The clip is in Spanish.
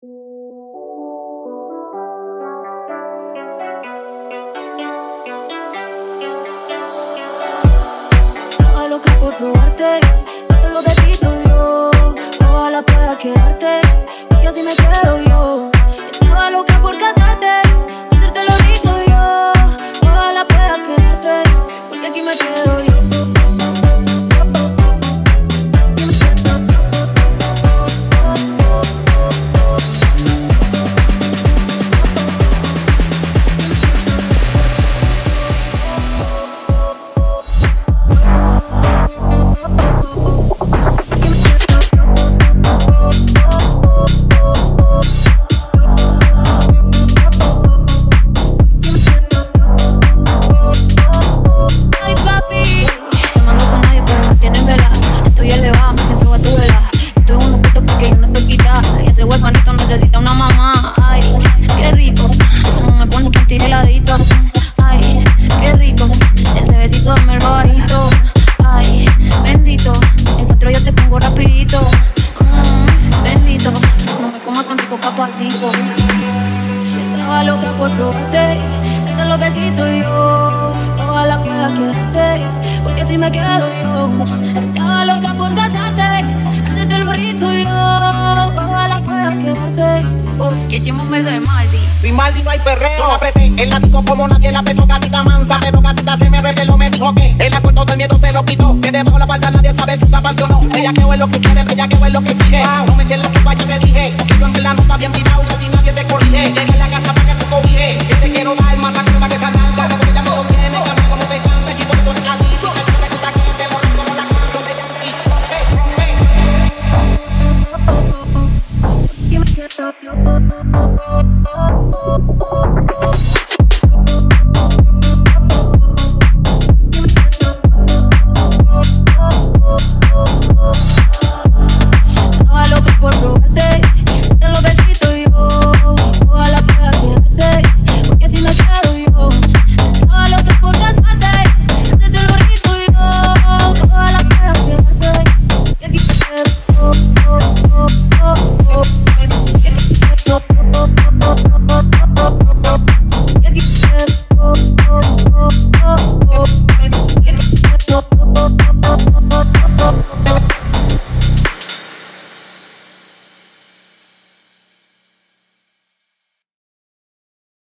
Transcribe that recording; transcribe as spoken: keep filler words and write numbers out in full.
Estaba loca por probarte, esto es lo que quito yo. Ojalá pueda quedarte, y así me quedo yo. Estaba loca por casarte, hacerte lo rico yo. Ojalá pueda quedarte, porque aquí me quedo yo. Necesita una mamá, ay, qué rico. Como me pone por ti heladito, ay, qué rico. Ese besito me lo bajito, ay, bendito. En cuatro yo te pongo rapidito, mmm, bendito. No me comas tan rico, papacito. Estaba loca por probarte, este es lo besito yo. Ojalá pueda quedarte, porque si me quedo yo. Estaba loca por casarte, hacerte el gorrito yo. Ojalá pueda quedarte. Oh, que chimo me de Maldi. Sin Maldi no hay perreo. Yo la apreté, él la dijo como nadie la apretó. Gatita mansa, pero gatita se me reveló. Me dijo que el acuerdo del miedo se lo quitó. Que debajo la palda nadie sabe si usa parte o no. Ella que es lo que quiere, ella que es lo que sigue. No me eches la culpa, yo te dije. Que yo en la nota bien virado y a ti nadie te corrige. Llegué a la casa para que tú cobije. Que te quiero dar más a que para que se alcanza. Lo que ella me lo tiene, cambia como te canta. Chico de donde a ti, que te gusta que te lo rico como la canción de Yankee. Rompe, rompe. Y me quedo yo.